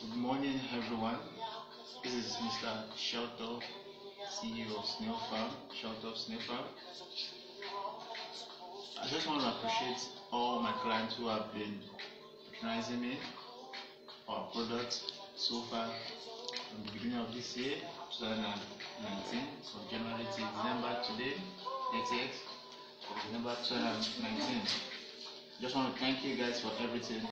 Good morning, everyone. This is Mr. Shelton, CEO of Snail Farm, Shelton Snail Farm. I just want to appreciate all my clients who have been patronizing me, our products so far from the beginning of this year, 2019, from January to December today, 30th of December 2019. Just want to thank you guys for everything.